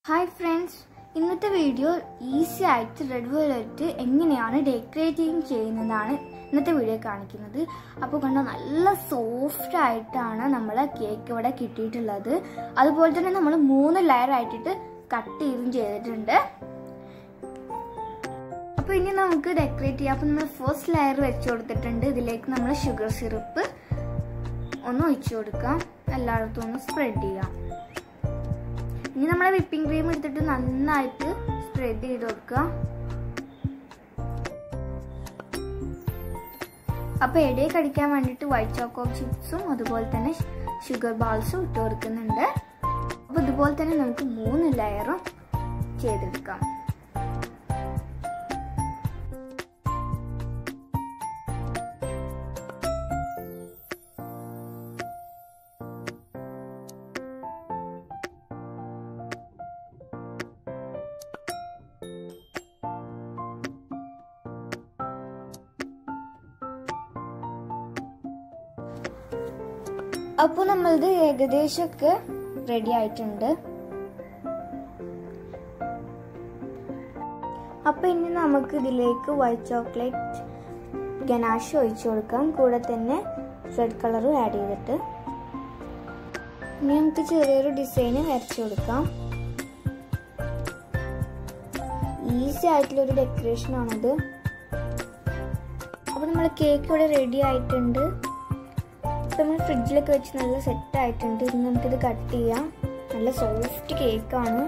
Hi friends, ഇന്നത്തെ video easy ആയിട്ട് red velvet എങ്ങനെയാണ് ഡെക്കറേറ്റിംഗ് ചെയ്യുന്നതാണ് ഇന്നത്തെ വീഡിയോ കാണിക്കുന്നത്. അപ്പോൾ കണ്ടോ നല്ല സോഫ്റ്റ് ആയിട്ടാണ് നമ്മളെ കേക്ക് ഇവിടെ കിട്ടിയിട്ടുള്ളത്. അതുപോലെ തന്നെ നമ്മൾ 3 ലെയർ ആയിട്ട് കട്ട് ചെയ്തിട്ടുണ്ട്. അപ്പോൾ ഇനി നമുക്ക് ഡെക്കറേറ്റ് ചെയ്യാം. അപ്പോൾ നമ്മൾ ഫസ്റ്റ് ലെയർ വെച്ച് കൊടുത്തിട്ടുണ്ട്. ഇതിലേക്ക് നമ്മൾ ഷുഗർ സിറപ്പ് ഒന്ന് ഒഴിച്ചു കൊടുക്കാം. എല്ലായിടത്തും ഒന്ന് സ്പ്രെഡ് ചെയ്യാം. ഇനി നമ്മൾ വിപ്പിംഗ് ക്രീം എടുത്തിട്ട് നന്നായിട്ട് സ്പ്രെഡ് ചെയ്ത് കൊടുക്കുക. അപ്പോൾ ഇടയിൽ കടിക്കാൻ വേണ്ടിയിട്ട് വൈറ്റ് ചോക്കോ ചിപ്സും അതുപോലെ തന്നെ ഷുഗർ ബാൾസും ഇട്ട് കൊടുക്കുന്നുണ്ട്. അപ്പോൾ ഇതുപോലെ തന്നെ നമുക്ക് 3 ലെയറും ചെയ്തെടുക്കാം. അപ്പോൾ നമ്മളത് ഏകദേശമൊക്കെ റെഡി ആയിട്ടുണ്ട്. അപ്പോൾ ഇനി നമുക്ക് ഇതിലേക്ക് വൈറ്റ് ചോക്ലേറ്റ് ഗനാഷ് ഒഴിച്ചു കൊടുക്കാം. കൂടെ തന്നെ റെഡ് കളറും ആഡ് ചെയ്തിട്ട് ഇനി നമുക്ക് ചെറിയൊരു ഡിസൈന് വരച്ചു കൊടുക്കാം. ഈസി ആയിട്ടുള്ളൊരു ഡെക്കറേഷൻ ആണത്. അപ്പോൾ നമ്മൾ കേക്ക് ഇവിടെ റെഡി ആയിട്ടുണ്ട്. നമ്മൾ ഫ്രിഡ്ജിലൊക്കെ വെച്ച് നല്ല സെറ്റ് ആയിട്ടുണ്ട്. ഇനി നമുക്കിത് കട്ട് ചെയ്യാം. നല്ല സോഫ്റ്റ് കേക്കാണ്.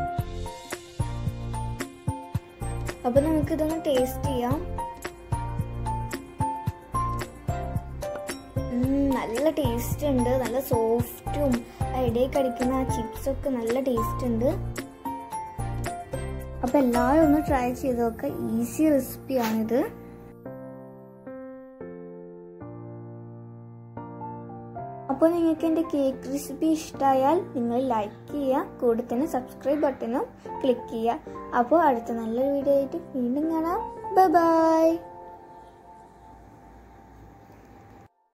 അപ്പൊ നമുക്കിതൊന്ന് ടേസ്റ്റ് ചെയ്യാം. നല്ല ടേസ്റ്റ് ഉണ്ട്. നല്ല സോഫ്റ്റും ഇടയിൽ കടിക്കുന്ന ആ ചിപ്സൊക്കെ നല്ല ടേസ്റ്റ് ഉണ്ട്. അപ്പൊ എല്ലാവരും ഒന്ന് ട്രൈ ചെയ്ത് നോക്കാം. ഈസി റെസിപ്പിയാണിത്. അപ്പോൾ നിങ്ങൾക്ക് എൻ്റെ കേക്ക് റെസിപ്പി ഇഷ്ടമായാൽ നിങ്ങൾ ലൈക്ക് ചെയ്യുക. കൂടെ തന്നെ സബ്സ്ക്രൈബ് ബട്ടണും ക്ലിക്ക് ചെയ്യുക. അപ്പോൾ അടുത്ത നല്ലൊരു വീഡിയോ ആയിട്ട് വീണ്ടും കാണാം. Bye by.